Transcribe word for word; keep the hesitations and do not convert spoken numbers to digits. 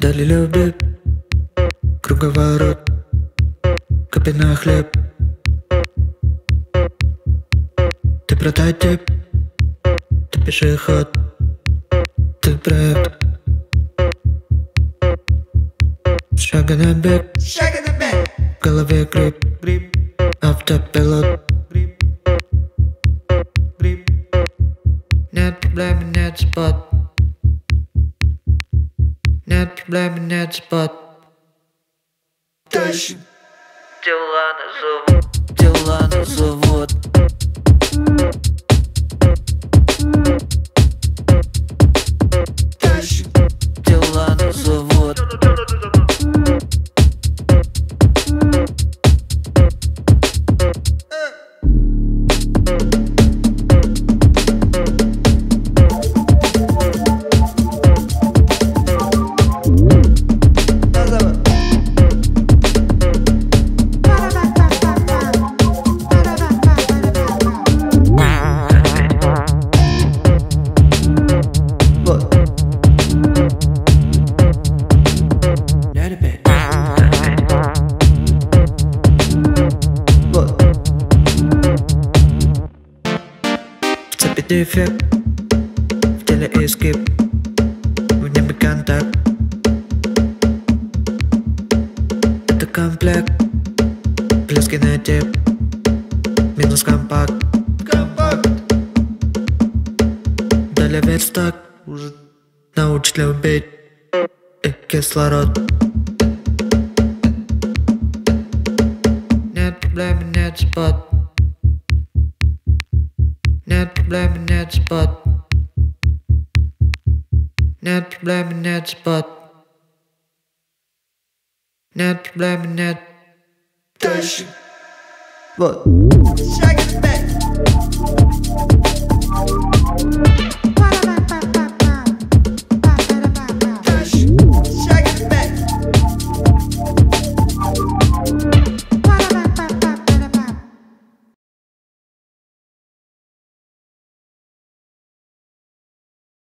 Дали любит круговорот, копи на хлеб. Ты прототип, ты пешеход, ты проект. Шага на бег, в голове грипп, автопилот. Нет проблем, нет спот. Нет проблем, нет спот. Дальше. Дела назовут, дела назовут. Дальше. Дела назовут. Дефект, в теле эскип, в небе контакт. Это комплект, плюс кинотип, минус компакт. Компакт. Далее верстак, Уже научит любить и кислород. Нет проблем, нет спот. Нет проблем, нет спот. Нет проблем, нет спот. Нет проблем, нет. дальше. Вот. Шаг